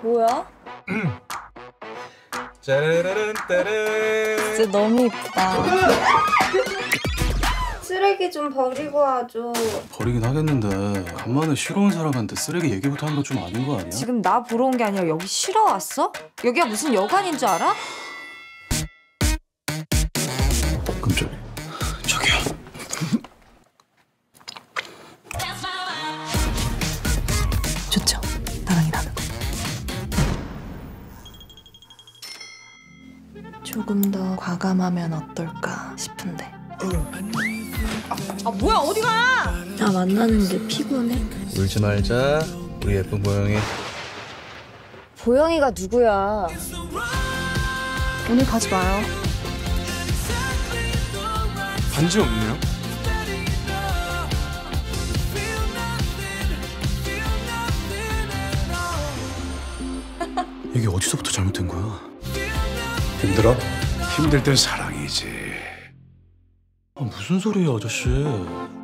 뭐야? 짜라라란 따란. 진짜 너무 이쁘다. 쓰레기 좀 버리고 와줘. 버리긴 하겠는데 간만에 쉬러 온 사람한테 쓰레기 얘기부터 하는 거 좀 아닌 거 아니야? 지금 나 보러 온 게 아니라 여기 쉬러 왔어? 여기가 무슨 여관인 줄 알아? 깜짝이야. 저기요. 좋죠. 나랑 일하는 거. 조금 더 과감하면 어떨까 싶은데. 뭐야 어디 가? 나 만나는 게 피곤해. 울지 말자. 우리 예쁜 보영이. 보영이가 누구야? 오늘 가지 마요. 반지 없네요? 이게 어디서부터 잘못된 거야? 힘들어? 힘들 땐 사랑이지. 무슨 소리야, 아저씨.